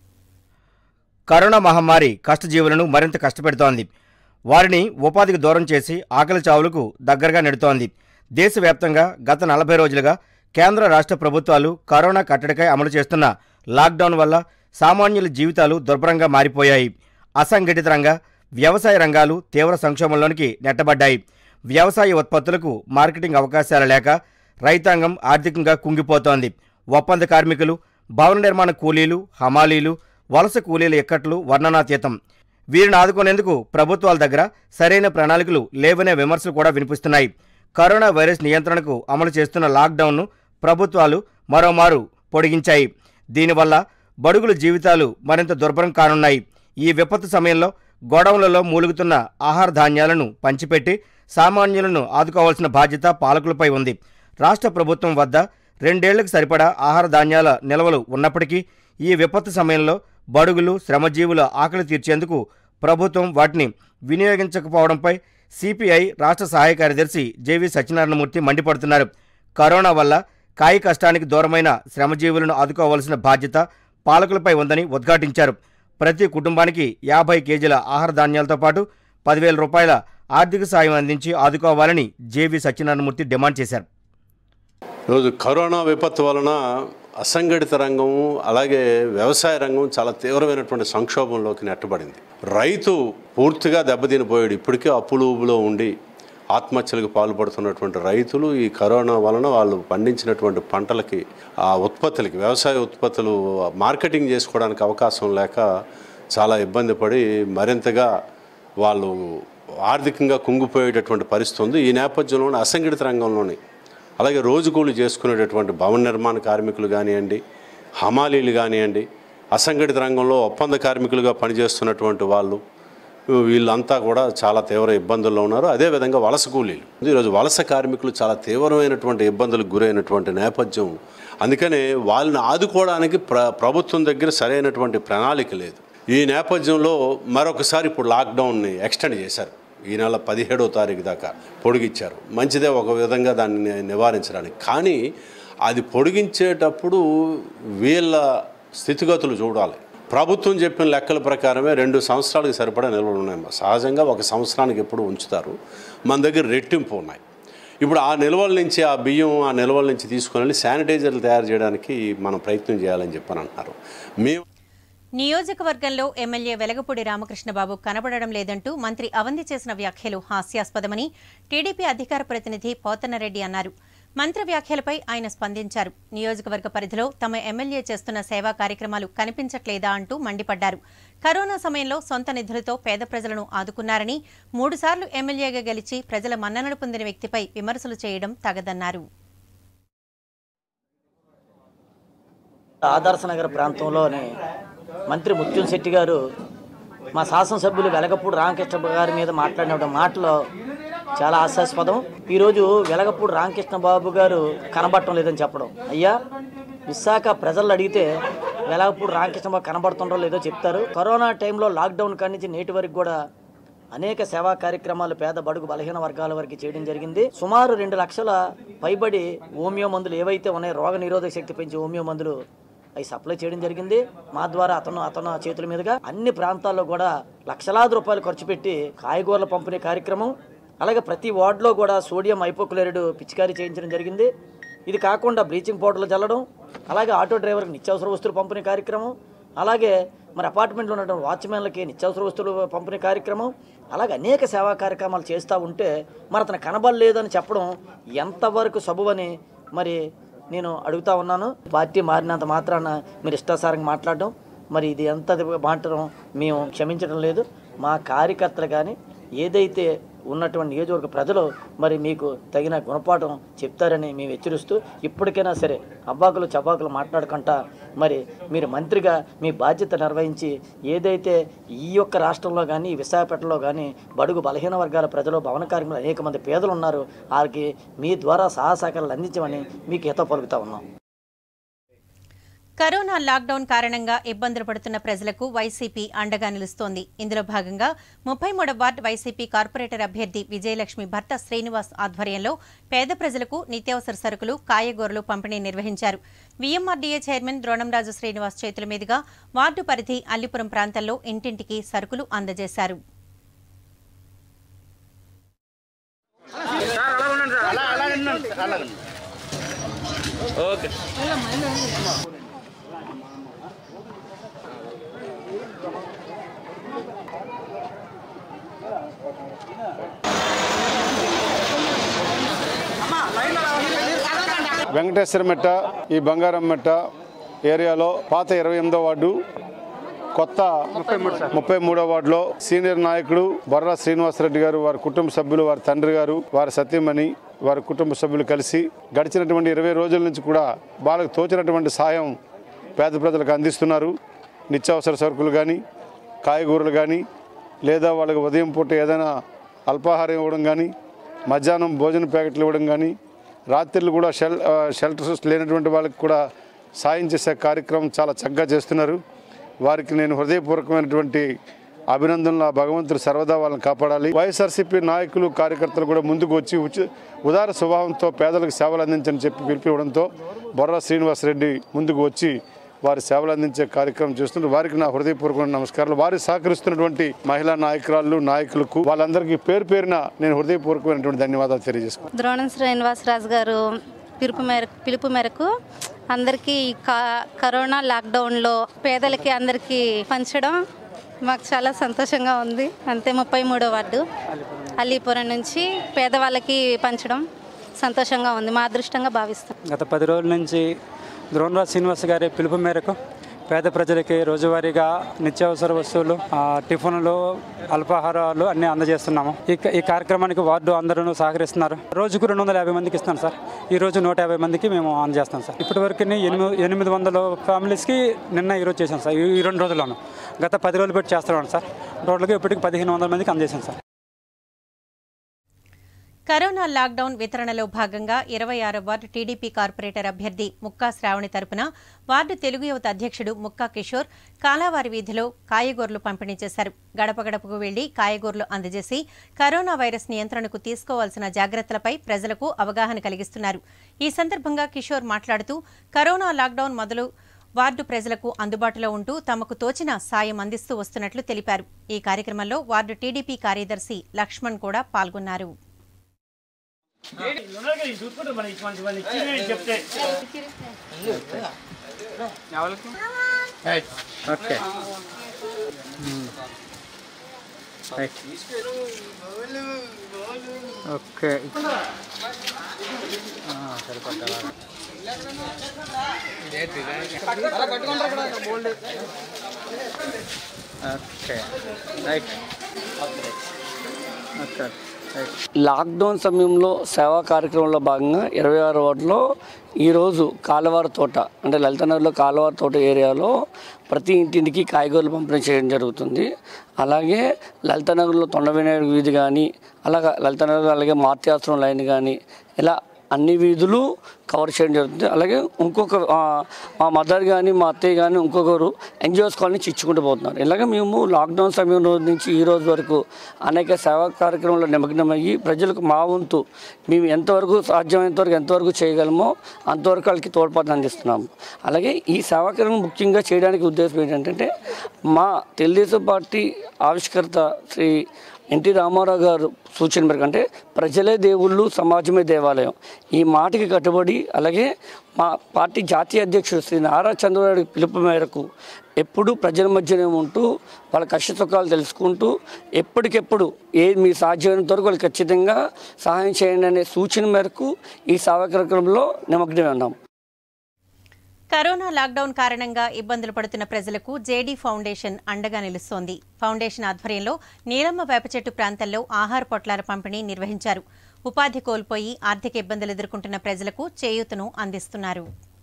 కరోనా మహమ్మారి కష్టజీవులను మరింత కష్టపెడుతోంది. వారిని ఉపాధికి దూరం చేసి ఆకలి చావులకు దగ్గరగా నెడుతోంది. దేశవ్యాప్తంగా గత నలభై రోజులుగా కేంద్ర రాష్ట్ర ప్రభుత్వాలు కరోనా కట్టడికై అమలు చేస్తున్న లాక్డౌన్ వల్ల సామాన్యుల జీవితాలు దుర్భరంగా మారిపోయాయి. అసంఘటిత రంగ వ్యవసాయ రంగాలు తీవ్ర సంక్షోభంలోనికి నెట్టబడ్డాయి. వ్యవసాయ ఉత్పత్తులకు మార్కెటింగ్ అవకాశాలు లేక రైతాంగం ఆర్థికంగా కుంగిపోతోంది. ఒప్పంద కార్మికులు, భవన నిర్మాణ కూలీలు, హమాలీలు, వలస కూలీల ఇక్కట్లు వర్ణనాతీతం. వీరిని ఆదుకునేందుకు ప్రభుత్వాల దగ్గర సరైన ప్రణాళికలు లేవనే విమర్శలు కూడా వినిపిస్తున్నాయి. కరోనా వైరస్ నియంత్రణకు అమలు చేస్తున్న లాక్డౌన్ను ప్రభుత్వాలు మరోమారు పొడిగించాయి. దీనివల్ల బడుగుల జీవితాలు మరింత దుర్భరం కానున్నాయి. ఈ విపత్తు సమయంలో గోడౌన్లలో మూలుగుతున్న ఆహార ధాన్యాలను పంచిపెట్టి సామాన్యులను ఆదుకోవాల్సిన బాధ్యత పాలకులపై ఉంది. రాష్ట్ర ప్రభుత్వం వద్ద రెండేళ్లకు సరిపడా ఆహార ధాన్యాల నిల్వలు ఉన్నప్పటికీ ఈ విపత్తు సమయంలో బడుగులు, శ్రమజీవుల ఆకలి తీర్చేందుకు ప్రభుత్వం వాటిని వినియోగించకపోవడంపై సిపిఐ రాష్ట్ర సహాయ కార్యదర్శి జేవి సత్యనారాయణమూర్తి మండిపడుతున్నారు. కరోనా వల్ల కాయ కష్టానికి దూరమైన శ్రమజీవులను ఆదుకోవాల్సిన బాధ్యత పాలకులపై ఉందని ఉద్ఘాటించారు. ప్రతి కుటుంబానికి యాభై కేజీల ఆహార ధాన్యాలతో పాటు పదివేల రూపాయల ఆర్థిక సాయం అందించి ఆదుకోవాలని జేవి సత్యనారాయణమూర్తి డిమాండ్ చేశారు. ఈరోజు కరోనా విపత్తు వలన అసంఘటిత రంగం అలాగే వ్యవసాయ రంగం చాలా తీవ్రమైనటువంటి సంక్షోభంలోకి నెట్టబడింది. రైతు పూర్తిగా దెబ్బతినిపోయాడు. ఇప్పటికే అప్పులు ఊబులో ఉండి ఆత్మహత్యలకు పాల్పడుతున్నటువంటి రైతులు ఈ కరోనా వలన వాళ్ళు పండించినటువంటి పంటలకి, ఆ ఉత్పత్తులకి, వ్యవసాయ ఉత్పత్తులు మార్కెటింగ్ చేసుకోవడానికి అవకాశం లేక చాలా ఇబ్బంది పడి మరింతగా వాళ్ళు ఆర్థికంగా కుంగిపోయేటటువంటి పరిస్థితి ఉంది. ఈ నేపథ్యంలోనే అసంఘటిత రంగంలోని అలాగే రోజు కూలి చేసుకునేటటువంటి భవన నిర్మాణ కార్మికులు కానివ్వండి, హమాలీలు కానివ్వండి, అసంఘటిత రంగంలో ఒప్పంద కార్మికులుగా పనిచేస్తున్నటువంటి వాళ్ళు, వీళ్ళంతా కూడా చాలా తీవ్ర ఇబ్బందుల్లో ఉన్నారు. అదేవిధంగా వలస కూలీలు, ఈరోజు వలస కార్మికులు చాలా తీవ్రమైనటువంటి ఇబ్బందులకు గురైనటువంటి నేపథ్యం. అందుకనే వాళ్ళని ఆదుకోవడానికి ప్ర ప్రభుత్వం దగ్గర సరైనటువంటి ప్రణాళిక లేదు. ఈ నేపథ్యంలో మరొకసారి ఇప్పుడు లాక్డౌన్ని ఎక్స్టెండ్ చేశారు. ఈ నెల పదిహేడో తారీఖు దాకా పొడిగించారు. మంచిదే ఒక విధంగా దాన్ని నివారించడానికి. కానీ అది పొడిగించేటప్పుడు వీళ్ళ స్థితిగతులు చూడాలి. ప్రభుత్వం చెప్పిన లెక్కల ప్రకారమే రెండు సంవత్సరాలకు సరిపడా నిల్వలు ఉన్నాయి. సహజంగా ఒక సంవత్సరానికి ఎప్పుడు ఉంచుతారు. మన దగ్గర రెట్టింపు ఉన్నాయి. ఇప్పుడు ఆ నిల్వల నుంచి, ఆ బియ్యం ఆ నిల్వల నుంచి తీసుకుని వెళ్ళి శానిటైజర్లు తయారు చేయడానికి మనం ప్రయత్నం చేయాలని చెప్పని అంటున్నారు. మేము నియోజకవర్గంలో ఎమ్మెల్యే వెలగపూడి రామకృష్ణబాబు కనబడడం లేదంటూ మంత్రి అవంతి చేసిన వ్యాఖ్యలు హాస్యాస్పదమని టీడీపీ అధికార ప్రతినిధి పోతన్నరెడ్డి అన్నారు. మంత్రి వ్యాఖ్యలపై ఆయన స్పందించారు. నియోజకవర్గ పరిధిలో తమ ఎమ్మెల్యే చేస్తున్న సేవా కార్యక్రమాలు కనిపించట్లేదా అంటూ మండిపడ్డారు. కరోనా సమయంలో సొంత నిధులతో పేద ప్రజలను ఆదుకున్నారని, మూడుసార్లు ఎమ్మెల్యేగా గెలిచి ప్రజల మన్ననలు పొందిన వ్యక్తిపై విమర్శలు చేయడం తగదన్నారు. ఆదర్శనగర్ ప్రాంతంలోని మంత్రి ముత్యం శెట్టి గారు మా శాసనసభ్యులు వెలగపూడి రామకృష్ణ గారి మీద మాట్లాడిన మాటలు చాలా హాస్యాస్పదం. ఈరోజు వెలగపూడి రామకృష్ణ బాబు గారు కనబడటం లేదని చెప్పడం. అయ్యా, విశాఖ ప్రజలు అడిగితే వెలగపూడి రామకృష్ణ బాబు కనబడుతుండో లేదో చెప్తారు. కరోనా టైంలో లాక్డౌన్ కాడి నుంచి నేటి వరకు కూడా అనేక సేవా కార్యక్రమాలు పేద బడుగు బలహీన వర్గాల వరకు చేయడం జరిగింది. సుమారు రెండు లక్షల పైబడి హోమియో మందులు ఏవైతే ఉన్నాయో రోగ నిరోధక శక్తి పెంచే హోమియో మందులు అవి సప్లై చేయడం జరిగింది. మా ద్వారా అతను అతను చేతుల మీదుగా అన్ని ప్రాంతాల్లో కూడా లక్షలాది రూపాయలు ఖర్చు పెట్టి కాయగూరల పంపిణీ కార్యక్రమం, అలాగే ప్రతి వార్డులో కూడా సోడియం హైపోక్లోరైడ్ పిచికారీ చేయించడం జరిగింది. ఇది కాకుండా బ్లీచింగ్ పౌడర్లు చల్లడం, అలాగే ఆటో డ్రైవర్కి నిత్యావసర వస్తువులు పంపిణీ కార్యక్రమం, అలాగే మరి అపార్ట్మెంట్లో ఉన్నటువంటి వాచ్మెన్లకి నిత్యావసర వస్తువులు పంపిణీ కార్యక్రమం, అలాగే అనేక సేవా కార్యక్రమాలు చేస్తూ ఉంటే మరి అతను కనబడలేదని చెప్పడం ఎంతవరకు సబబని మరి నేను అడుగుతా ఉన్నాను. పార్టీ మారినంత మాత్రాన మీరు ఇష్టాసారంగా మాట్లాడడం మరి ఇది ఎంత మాట్లాడడం మేము క్షమించడం లేదు. మా కార్యకర్తలు కానీ ఏదైతే ఉన్నటువంటి నియోజకవర్గ ప్రజలు మరి మీకు తగిన గుణపాఠం చెప్తారని మేము హెచ్చరిస్తూ, ఇప్పటికైనా సరే అబ్బాకులు చబాకులు మాట్లాడకుండా మరి మీరు మంత్రిగా మీ బాధ్యత నిర్వహించి ఏదైతే ఈ యొక్క రాష్ట్రంలో కానీ విశాఖపట్నంలో కానీ బడుగు బలహీన వర్గాల ప్రజలు భవన కార్మికులు అనేక మంది పేదలు ఉన్నారు, వారికి మీ ద్వారా సహాయ సహకారాలు అందించమని మీకు హితవు పలుకుతా ఉన్నాం. కరోనా లాక్డౌన్ కారణంగా ఇబ్బందులు పడుతున్న ప్రజలకు వైసీపీ అండగా నిలుస్తోంది. ఇందులో భాగంగా ముప్పై మూడవ వార్డు వైసీపీ కార్పొరేటర్ అభ్యర్థి విజయలక్ష్మి భర్త శ్రీనివాస్ ఆధ్వర్యంలో పేద ప్రజలకు నిత్యావసర సరుకులు, కాయగూరలు పంపిణీ నిర్వహించారు. వీఎంఆర్డీఏ చైర్మన్ ద్రోణంరాజు శ్రీనివాస్ చేతుల మీదుగా వార్డు పరిధి అల్లిపురం ప్రాంతాల్లో ఇంటింటికి సరుకులు అందజేశారు. వెంకటేశ్వర మెట్ట, ఈ బంగారం మెట్ట ఏరియాలో పాత ఇరవై ఎనిమిదో వార్డు, కొత్త ముప్పై మూడో వార్డులో సీనియర్ నాయకుడు బొర్రా శ్రీనివాసరెడ్డి గారు, వారి కుటుంబ సభ్యులు, వారి తండ్రి గారు, వారి సతీమణి, వారి కుటుంబ సభ్యులు కలిసి గడిచినటువంటి ఇరవై రోజుల నుంచి కూడా వాళ్ళకు తోచినటువంటి సాయం పేద ప్రజలకు అందిస్తున్నారు. నిత్యావసర సరుకులు కానీ, కాయగూరలు కానీ, లేదా వాళ్ళకి ఉదయం పూట ఏదైనా అల్పాహారం ఇవ్వడం కానీ, మధ్యాహ్నం భోజన ప్యాకెట్లు ఇవ్వడం కానీ, రాత్రులు కూడా షెల్ షెల్టర్స్ లేనటువంటి వాళ్ళకి కూడా సాయం చేసే కార్యక్రమం చాలా చక్కగా చేస్తున్నారు. వారికి నేను హృదయపూర్వకమైనటువంటి అభినందనలు. ఆ భగవంతుడు సర్వదా వాళ్ళని కాపాడాలి. వైఎస్ఆర్సీపీ నాయకులు, కార్యకర్తలు కూడా ముందుకు వచ్చి ఉదార స్వభావంతో పేదలకు సేవలు అందించని చెప్పి పిలిపివ్వడంతో బొర్రా శ్రీనివాసరెడ్డి ముందుకు వచ్చి వారి సేవలు అందించే కార్యక్రమం చేస్తున్నారు. వారికి నా హృదయపూర్వకమైన నమస్కారాలు. వారికి సహకరిస్తున్నటువంటి మహిళా నాయకురాళ్ళు, నాయకులకు వాళ్ళందరికీ పేరు పేరున నేను హృదయపూర్వకమైనటువంటి ధన్యవాదాలు తెలియజేసుకున్నాను. ద్రోణం శ్రీనివాసరాజు గారు పిలుపు మేరకు పిలుపు మేరకు అందరికీ కరోనా లాక్డౌన్లో పేదలకి అందరికీ పంచడం మాకు చాలా సంతోషంగా ఉంది. అంతే ముప్పై మూడో వార్డు అల్లీపురం నుంచి పేదవాళ్ళకి పంచడం సంతోషంగా ఉంది, మా అదృష్టంగా భావిస్తాం. గత పది రోజుల నుంచి ద్రోణరాజు శ్రీనివాస్ గారి పిలుపు మేరకు పేద ప్రజలకి రోజువారీగా నిత్యావసర వస్తువులు, టిఫిన్లు, అల్పాహారాలు అన్నీ అందజేస్తున్నాము. ఈ ఈ కార్యక్రమానికి వార్డు అందరూ సహకరిస్తున్నారు. రోజుకు రెండు వందల యాభై మందికి ఇస్తాను సార్. ఈ రోజు నూట యాభై మందికి మేము అందజేస్తాం సార్. ఇప్పటి వరకు ఎనిమిది ఎనిమిది వందల ఫ్యామిలీస్కి నిన్న ఈరోజు చేశాం సార్. ఈ రెండు రోజుల్లోనూ గత పది రోజులు పెట్టి చేస్తున్నాను సార్. టోటల్గా ఇప్పటికి పదిహేను వందల మందికి అందజేశాం సార్. కరోనా లాక్డౌన్ వితరణలో భాగంగా ఇరవై ఆరో వార్డు టీడీపీ కార్పొరేటర్ అభ్యర్థి ముక్కా శ్రావణి తరపున వార్డు తెలుగు యువత అధ్యక్షుడు ముక్కా కిషోర్ కాలావారి వీధిలో కాయగూరలు పంపిణీ చేశారు. గడప గడపకు వెళ్లి కాయగూరలు అందజేసి కరోనా వైరస్ నియంత్రణకు తీసుకోవాల్సిన జాగ్రత్తలపై ప్రజలకు అవగాహన కలిగిస్తున్నారు. ఈ సందర్భంగా కిషోర్ మాట్లాడుతూ కరోనా లాక్డౌన్ మొదలు వార్డు ప్రజలకు అందుబాటులో ఉంటూ తమకు తోచిన సాయం అందిస్తూ వస్తున్నట్లు తెలిపారు. ఈ కార్యక్రమంలో వార్డు టీడీపీ కార్యదర్శి లక్ష్మణ్ కూడా పాల్గొన్నారు. Okay okay right okay lockdown సమయంలో సేవా కార్యక్రమంలో భాగంగా ఇరవై ఆరు వార్డులో ఈరోజు కాలువార తోట అంటే లలితనగర్లో కాలువార తోట ఏరియాలో ప్రతి ఇంటింటికి కాయగూరలు పంపిణీ చేయడం జరుగుతుంది. అలాగే లలితనగర్లో తొండ వినాయక వీధి కానీ అలాగే లలితనగర్ అలాగే మార్త్యాశ్రమం లైన్ కానీ ఇలా అన్ని వీధులు కవర్ చేయడం జరుగుతుంది. అలాగే ఇంకొక మా మదర్ కానీ మా అత్తయ్య కానీ ఇంకొకరు ఎన్జిఓస్ కాలనీ ఇచ్చుకుంటూ పోతున్నారు. ఇలాగే మేము లాక్డౌన్ సమయం రోజు నుంచి ఈ రోజు వరకు అనేక సేవా కార్యక్రమాల్లో నిమగ్నమయ్యి ప్రజలకు మా వంతు మేము ఎంతవరకు సాధ్యమైనంత వరకు ఎంతవరకు చేయగలమో అంతవరకు వాళ్ళకి తోడ్పాటు అందిస్తున్నాము. అలాగే ఈ సేవా కార్యక్రమం ముఖ్యంగా చేయడానికి ఉద్దేశం ఏంటంటే మా తెలుగుదేశం పార్టీ ఆవిష్కర్త శ్రీ ఎన్టీ రామారావు గారు సూచన మేరకు అంటే ప్రజలే దేవుళ్ళు సమాజమే దేవాలయం ఈ మాటకి కట్టుబడి అలాగే మా పార్టీ జాతీయ అధ్యక్షుడు శ్రీ నారా చంద్రబాబు పిలుపు మేరకు ఎప్పుడు ప్రజల మధ్యనే ఉంటూ వాళ్ళ కష్ట సుఖాలు తెలుసుకుంటూ ఎప్పటికెప్పుడు ఏ మీ సాధ్యమైనంత వరకు వాళ్ళు ఖచ్చితంగా సహాయం చేయండి అనే సూచన మేరకు ఈ సేవా కార్యక్రమంలో నిమగ్నమై ఉన్నాం. కరోనా లాక్డౌన్ కారణంగా ఇబ్బందులు పడుతున్న ప్రజలకు జేడీ ఫౌండేషన్ అండగా నిలుస్తోంది. ఫౌండేషన్ ఆధ్వర్యంలో నీలమ్మ వేప చెట్టు ప్రాంతంలో ఆహార పొట్లాల పంపిణీ నిర్వహించారు. ఉపాధి కోల్పోయి ఆర్థిక ఇబ్బందులు ఎదుర్కొంటున్న ప్రజలకు చేయూతను అందిస్తున్నారు.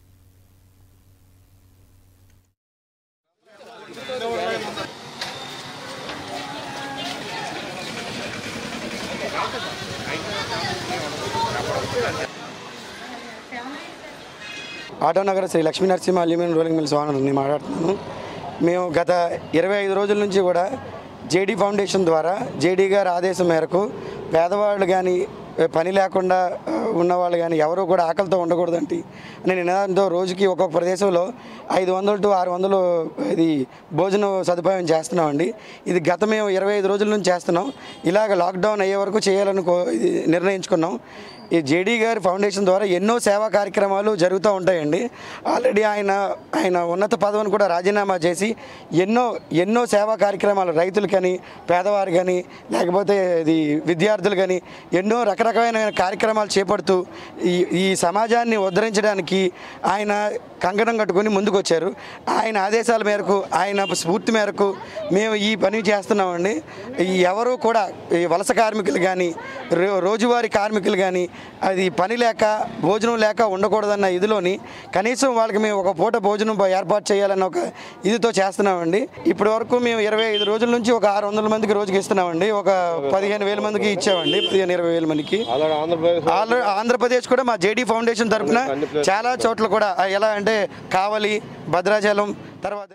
Autonagar Sri Lakshmi Narasimha aluminium rolling mills ఓనర్ని మాట్లాడుతున్నాను. మేము గత ఇరవై ఐదు రోజుల నుంచి కూడా జేడీ ఫౌండేషన్ ద్వారా జేడీ గారి ఆదేశం మేరకు పేదవాళ్ళు కానీ పని లేకుండా ఉన్నవాళ్ళు కానీ ఎవరు కూడా ఆకలితో ఉండకూడదండి అనే నినాదంతో రోజుకి ఒక్కొక్క ప్రదేశంలో ఐదు వందలు టు ఆరు వందలు ఇది భోజన సదుపాయం చేస్తున్నామండి. ఇది గత మేము ఇరవై ఐదు రోజుల నుంచి చేస్తున్నాం. ఇలాగ లాక్డౌన్ అయ్యే వరకు చేయాలని ఇది నిర్ణయించుకున్నాం. ఈ జేడీ గారి ఫౌండేషన్ ద్వారా ఎన్నో సేవా కార్యక్రమాలు జరుగుతూ ఉంటాయండి. ఆల్రెడీ ఆయన ఆయన ఉన్నత పదవిని కూడా రాజీనామా చేసి ఎన్నో ఎన్నో సేవా కార్యక్రమాలు రైతులు కానీ పేదవారు కానీ లేకపోతే ఇది విద్యార్థులు కానీ ఎన్నో రకరకమైన కార్యక్రమాలు చేపడుతూ ఈ ఈ సమాజాన్ని ఉద్ధరించడానికి ఆయన కంకణం కట్టుకొని ముందుకు వచ్చారు. ఆయన ఆదేశాల మేరకు ఆయన స్ఫూర్తి మేరకు మేము ఈ పని చేస్తున్నామండి. ఎవరు కూడా ఈ వలస కార్మికులు కానీ రోజువారీ కార్మికులు కానీ అది పని లేక భోజనం లేక ఉండకూడదన్న ఇదిలోని కనీసం వాళ్ళకి మేము ఒక పూట భోజనం ఏర్పాటు చేయాలన్న ఒక ఇదితో చేస్తున్నామండి. ఇప్పటి వరకు మేము ఇరవై ఐదు రోజుల నుంచి ఒక ఆరు వందల మందికి రోజుకి ఇస్తున్నామండి. ఒక పదిహేను వేల మందికి ఇచ్చామండి. పదిహేను ఇరవై వేల మందికి ఆల్రెడీ ఆంధ్రప్రదేశ్ కూడా మా జేడీ ఫౌండేషన్ తరఫున చాలా చోట్ల కూడా ఎలా అంటే కావలి, భద్రాచలం తర్వాత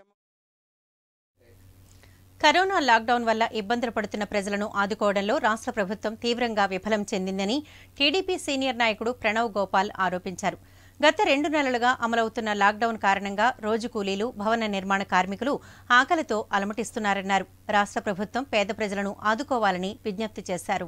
కరోనా లాక్డౌన్ వల్ల ఇబ్బందులు పడుతున్న ప్రజలను ఆదుకోవడంలో రాష్ట్ర ప్రభుత్వం తీవ్రంగా విఫలం చెందిందని టీడీపీ సీనియర్ నాయకుడు ప్రణవ్ గోపాల్ ఆరోపించారు. గత రెండు నెలలుగా అమలవుతున్న లాక్డౌన్ కారణంగా రోజు కూలీలు, భవన నిర్మాణ కార్మికులు ఆకలితో అలమటిస్తున్నారన్నారు. రాష్ట్ర ప్రభుత్వం పేద ప్రజలను ఆదుకోవాలని విజ్ఞప్తి చేశారు.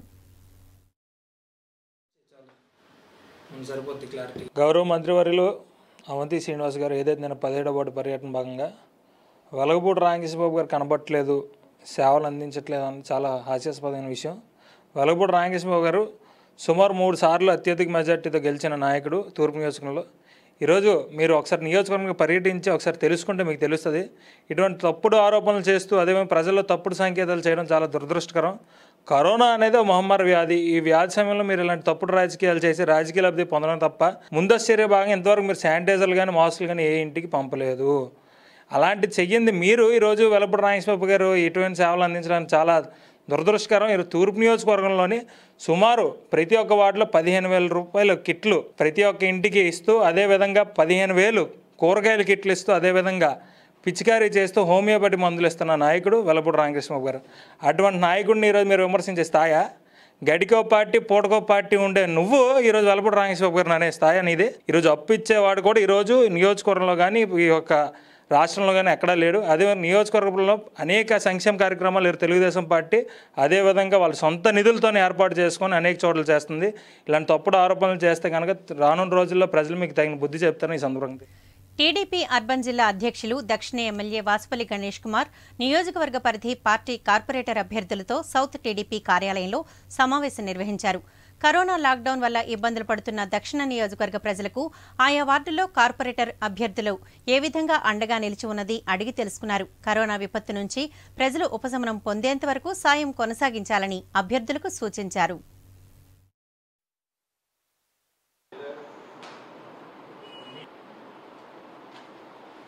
గౌరవ మంత్రివర్యులు అవంతి శ్రీనివాస్ గారు ఏదైతే నేను పదిహేడవ వార్డు పర్యటన భాగంగా వెలగపూడి రామకృష్ణబాబు గారు కనబట్టలేదు, సేవలు అందించట్లేదు అని చాలా హాస్యాస్పదమైన విషయం. వెలగపూడి రామకృష్ణబాబు గారు సుమారు మూడు సార్లు అత్యధిక మెజార్టీతో గెలిచిన నాయకుడు తూర్పు నియోజకవర్గంలో. ఈరోజు మీరు ఒకసారి నియోజకవర్గంగా పర్యటించి ఒకసారి తెలుసుకుంటే మీకు తెలుస్తుంది. ఇటువంటి తప్పుడు ఆరోపణలు చేస్తూ అదేమో ప్రజల్లో తప్పుడు సంకేతాలు చేయడం చాలా దురదృష్టకరం. కరోనా అనేది ఒక మహమ్మారి వ్యాధి. ఈ వ్యాధి సమయంలో మీరు ఇలాంటి తప్పుడు రాజకీయాలు చేసి రాజకీయ లబ్ధి పొందడం తప్ప ముందస్తు చర్య భాగంగా ఇంతవరకు మీరు శానిటైజర్లు కానీ మాస్కులు కానీ ఏ ఇంటికి పంపలేదు. అలాంటి చెయ్యింది మీరు. ఈరోజు వెలపూడి రామకృష్ణబాబు గారు ఇటువంటి సేవలు అందించడానికి చాలా దురదృష్టకరం. ఈరోజు తూర్పు నియోజకవర్గంలోని సుమారు ప్రతి ఒక్క వార్డులో పదిహేను వేల రూపాయల కిట్లు ప్రతి ఒక్క ఇంటికి ఇస్తూ, అదేవిధంగా పదిహేను వేలు కూరగాయల కిట్లు ఇస్తూ, అదేవిధంగా పిచికారీ చేస్తూ హోమియోపతి మందులు ఇస్తున్న నాయకుడు వెలపూడి రామకృష్ణబాబు గారు. అటువంటి నాయకుడిని ఈరోజు మీరు విమర్శించే స్థాయా? గడికో పార్టీ పూటకో పార్టీ ఉండే నువ్వు ఈరోజు వెలపూడి రామకృష్ణబాబు గారిని అనే స్థాయి అనేది. ఈరోజు అప్పు ఇచ్చేవాడు కూడా ఈరోజు నియోజకవర్గంలో కానీ ఈ యొక్క రాష్ట్రంలో కానీ ఎక్కడా లేడు. అదే నియోజకవర్గంలో అనేక సంక్షేమ కార్యక్రమాలు తెలుగుదేశం పార్టీ అదేవిధంగా వాళ్ళ సొంత నిధులతోనే ఏర్పాటు చేసుకొని అనేక చోట్ల చేస్తుంది. ఇలాంటి తప్పుడు ఆరోపణలు చేస్తే కనుక రానున్న రోజుల్లో ప్రజలు మీకు తగిన బుద్ధి చెప్తారని ఈ సందర్భంగా. టీడీపీ అర్బన్ జిల్లా అధ్యక్షులు దక్షిణ ఎమ్మెల్యే వాసుపల్లి గణేష్ కుమార్ నియోజకవర్గ పరిధి పార్టీ కార్పొరేటర్ అభ్యర్థులతో సౌత్ టీడీపీ కార్యాలయంలో సమావేశం నిర్వహించారు. కరోనా లాక్డౌన్ వల్ల ఇబ్బందులు పడుతున్న దక్షిణ నియోజకవర్గ ప్రజలకు ఆయా వార్డుల్లో కార్పొరేటర్ అభ్యర్థులు ఏ విధంగా అండగా నిలిచి ఉన్నది అడిగి తెలుసుకున్నారు. కరోనా విపత్తు నుంచి ప్రజలు ఉపశమనం పొందేంత వరకు సాయం కొనసాగించాలని అభ్యర్థులకు సూచించారు.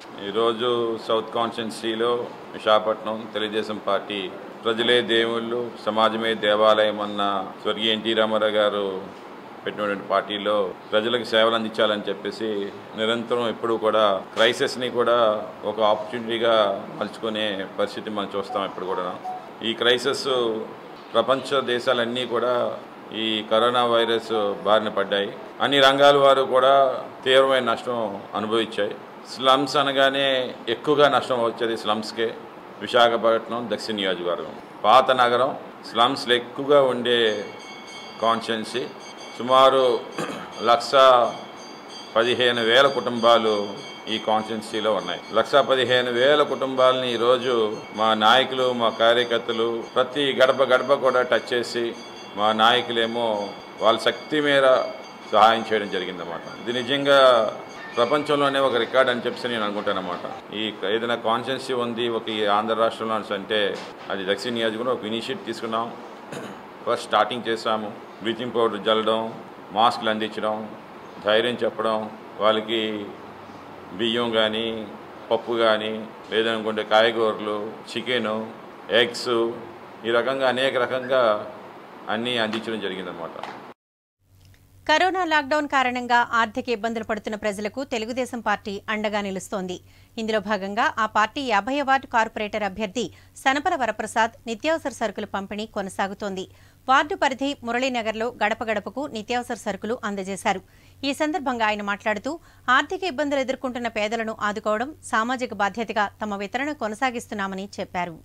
ఈరోజు సౌత్ కాన్స్టిట్యున్సీలో విశాఖపట్నం తెలుగుదేశం పార్టీ ప్రజలే దేవుళ్ళు సమాజమే దేవాలయం అన్న స్వర్గీయ ఎన్టీ రామారావు గారు పెట్టినటువంటి పార్టీలో ప్రజలకు సేవలు అందించాలని చెప్పేసి నిరంతరం ఎప్పుడూ కూడా క్రైసిస్ని కూడా ఒక ఆపర్చునిటీగా మలుచుకునే పరిస్థితి మనం చూస్తాం ఇప్పుడు కూడా. ఈ క్రైసిస్ ప్రపంచ దేశాలన్నీ కూడా ఈ కరోనా వైరస్ బారిన పడ్డాయి. అన్ని రంగాల వారు కూడా తీవ్రమైన నష్టం అనుభవించాయి. స్లమ్స్ అనగానే ఎక్కువగా నష్టం వచ్చేది స్లమ్స్కే. విశాఖపట్నం దక్షిణ నియోజకవర్గం పాత నగరం స్లమ్స్లో ఎక్కువగా ఉండే కాన్స్టిట్యున్సీ. సుమారు లక్ష పదిహేను వేల కుటుంబాలు ఈ కాన్స్టిట్యున్సీలో ఉన్నాయి. లక్ష పదిహేను వేల కుటుంబాలని ఈరోజు మా నాయకులు మా కార్యకర్తలు ప్రతి గడప గడప కూడా టచ్ చేసి మా నాయకులేమో వాళ్ళ శక్తి మేర సహాయం చేయడం జరిగిందన్నమాట. ఇది నిజంగా ప్రపంచంలోనే ఒక రికార్డ్ అని చెప్పి నేను అనుకుంటాను అన్నమాట. ఈ ఏదైనా కాన్స్టిట్యున్సీ ఉంది ఒక ఈ ఆంధ్ర రాష్ట్రంలో అంటే అది దక్షిణ నియోజకవర్గంలో ఒక ఇనిషియేటివ్ తీసుకున్నాం. ఫస్ట్ స్టార్టింగ్ చేసాము, బ్లీచింగ్ పౌడర్ జల్లడం, మాస్కులు అందించడం, ధైర్యం చెప్పడం, వాళ్ళకి బియ్యం కానీ పప్పు కానీ లేదనుకుంటే కాయగూరలు, చికెను, ఎగ్స్ ఈ రకంగా అనేక రకంగా అన్నీ అందించడం జరిగిందన్నమాట. కరోనా లాక్డౌన్ కారణంగా ఆర్థిక ఇబ్బందులు పడుతున్న ప్రజలకు తెలుగుదేశం పార్టీ అండగా నిలుస్తోంది. ఇందులో భాగంగా ఆ పార్టీ యాభై వార్డు కార్పొరేటర్ అభ్యర్థి సనపల వరప్రసాద్ నిత్యావసర సరుకులు పంపిణీ కొనసాగుతోంది. వార్డు పరిధి మురళీనగర్లో గడప గడపకు నిత్యావసర సరుకులు అందజేశారు. ఈ సందర్భంగా ఆయన మాట్లాడుతూ ఆర్థిక ఇబ్బందులు ఎదుర్కొంటున్న పేదలను ఆదుకోవడం సామాజిక బాధ్యతగా తమ వితరణ కొనసాగిస్తున్నామని చెప్పారు.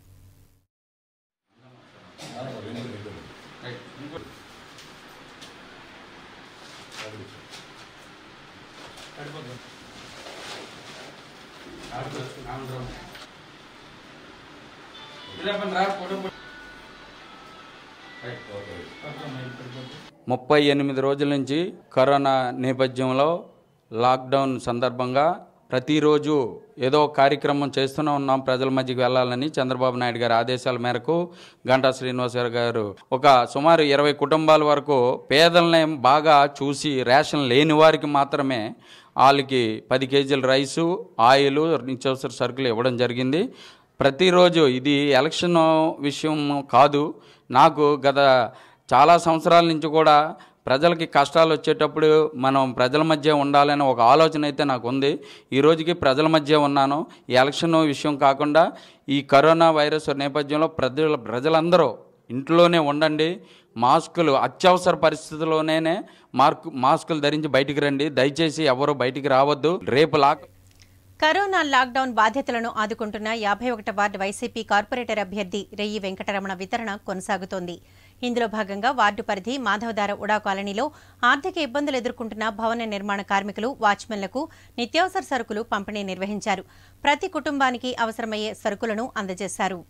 ముప్పై ఎనిమిది రోజుల నుంచి కరోనా నేపథ్యంలో లాక్డౌన్ సందర్భంగా ప్రతిరోజు ఏదో కార్యక్రమం చేస్తూనే ఉన్నాం. ప్రజల మధ్యకి వెళ్ళాలని చంద్రబాబు నాయుడు గారి ఆదేశాల మేరకు గంటా శ్రీనివాసరావు గారు ఒక సుమారు ఇరవై కుటుంబాల వరకు పేదలని బాగా చూసి రేషన్ లేని వారికి మాత్రమే వాళ్ళకి పది కేజీల రైసు, ఆయిల్, నిత్యావసర సరుకులు ఇవ్వడం జరిగింది. ప్రతిరోజు ఇది ఎలక్షన్ విషయం కాదు, నాకు గత చాలా సంవత్సరాల నుంచి కూడా ప్రజలకి కష్టాలు వచ్చేటప్పుడు మనం ప్రజల మధ్య ఉండాలనే ఒక ఆలోచన అయితే నాకు ఉంది. ఈ రోజుకి ప్రజల మధ్య ఉన్నాను. ఈ ఎలక్షన్ విషయం కాకుండా ఈ కరోనా వైరస్ నేపథ్యంలో ప్రజల ప్రజలందరూ ఇంట్లోనే ఉండండి, మాస్కులు అత్యవసర పరిస్థితుల్లోనే మార్క్ మాస్కులు ధరించి బయటికి రండి, దయచేసి ఎవరు బయటికి రావద్దు. రేపు లాక్ కరోనా లాక్డౌన్ బాధితులను ఆదుకుంటున్న యాభై ఒకటి వార్డు వైసీపీ కార్పొరేటర్ అభ్యర్థి రెయ్యి వెంకటరమణ వితరణ కొనసాగుతోంది. ఇందులో భాగంగా వార్డు పరిధి మాధవదార ఉడా కాలనీలో ఆర్థిక ఇబ్బందులు ఎదుర్కొంటున్న భవన నిర్మాణ కార్మికులు, వాచ్మెన్లకు నిత్యావసర సరుకులు పంపిణీ నిర్వహించారు. ప్రతి కుటుంబానికి అవసరమయ్యే సరుకులను అందజేశారు.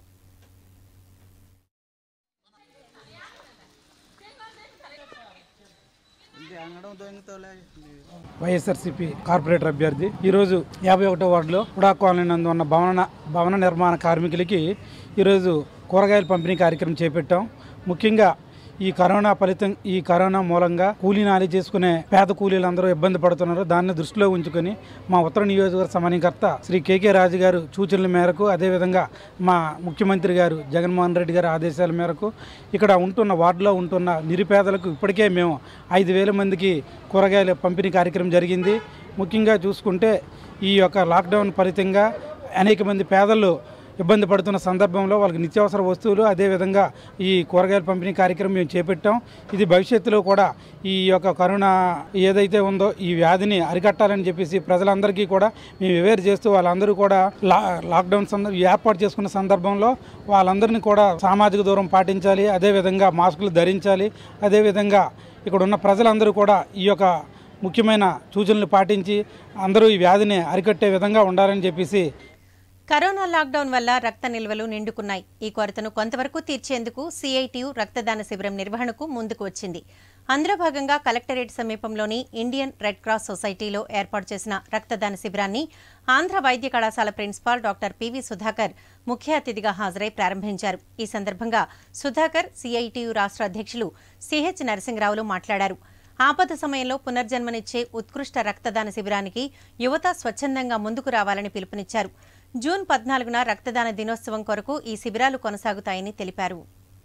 వైఎస్ఆర్సీపీ కార్పొరేటర్ అభ్యర్థి ఈరోజు యాభై ఒకటో వార్డులో ఉడా కాలనీ నందు ఉన్న భవన భవన నిర్మాణ కార్మికులకి ఈరోజు కూరగాయల పంపిణీ కార్యక్రమం చేపట్టాం. ముఖ్యంగా ఈ కరోనా ఫలితం ఈ కరోనా మూలంగా కూలీ నాలి చేసుకునే పేద కూలీలందరూ ఇబ్బంది పడుతున్నారు. దాన్ని దృష్టిలో ఉంచుకొని మా ఉత్తర నియోజకవర్గ సమన్వయకర్త శ్రీ కేకే రాజు గారు సూచనల మేరకు, అదేవిధంగా మా ముఖ్యమంత్రి గారు జగన్మోహన్ రెడ్డి గారి ఆదేశాల మేరకు ఇక్కడ ఉంటున్న వార్డులో ఉంటున్న నిరుపేదలకు ఇప్పటికే మేము ఐదు వేల మందికి కూరగాయల పంపిణీ కార్యక్రమం జరిగింది. ముఖ్యంగా చూసుకుంటే ఈ యొక్క లాక్డౌన్ ఫలితంగా అనేక మంది పేదలు ఇబ్బంది పడుతున్న సందర్భంలో వాళ్ళకి నిత్యావసర వస్తువులు, అదేవిధంగా ఈ కూరగాయల పంపిణీ కార్యక్రమం మేము చేపట్టాం. ఇది భవిష్యత్తులో కూడా ఈ యొక్క కరోనా ఏదైతే ఉందో ఈ వ్యాధిని అరికట్టాలని చెప్పేసి ప్రజలందరికీ కూడా మేము అవేర్ చేస్తూ వాళ్ళందరూ కూడా లా లాక్డౌన్ సందర్భం ఏర్పాటు చేసుకున్న సందర్భంలో వాళ్ళందరినీ కూడా సామాజిక దూరం పాటించాలి, అదేవిధంగా మాస్కులు ధరించాలి, అదేవిధంగా ఇక్కడ ఉన్న ప్రజలందరూ కూడా ఈ యొక్క ముఖ్యమైన సూచనలు పాటించి అందరూ ఈ వ్యాధిని అరికట్టే విధంగా ఉండాలని చెప్పేసి. కరోనా లాక్డౌన్ వల్ల రక్త నిల్వలు నిండుకున్నాయి. ఈ కొరతను కొంతవరకు తీర్చేందుకు సిఐటియు రక్తదాన శిబిరం నిర్వహణకు ముందుకు వచ్చింది. అందులో భాగంగా కలెక్టరేట్ సమీపంలోని ఇండియన్ రెడ్ క్రాస్ సొసైటీలో ఏర్పాటు చేసిన రక్తదాన శిబిరాన్ని ఆంధ్ర వైద్య కళాశాల ప్రిన్సిపాల్ డాక్టర్ పివి సుధాకర్ ముఖ్య అతిథిగా హాజరై ప్రారంభించారు. ఈ సందర్భంగా సుధాకర్, సిఐటియు రాష్ట్ర అధ్యక్షులు సిహెచ్ నరసింహరావులు మాట్లాడారు. ఆపద సమయంలో పునర్జన్మనిచ్చే ఉత్కృష్ట రక్తదాన శిబిరానికి యువత స్వచ్ఛందంగా ముందుకు రావాలని పిలుపునిచ్చారు. జూన్ పద్నాలుగున రక్తదాన దినోత్సవం కొరకు ఈ శిబిరాలు కొనసాగుతాయని తెలిపారు.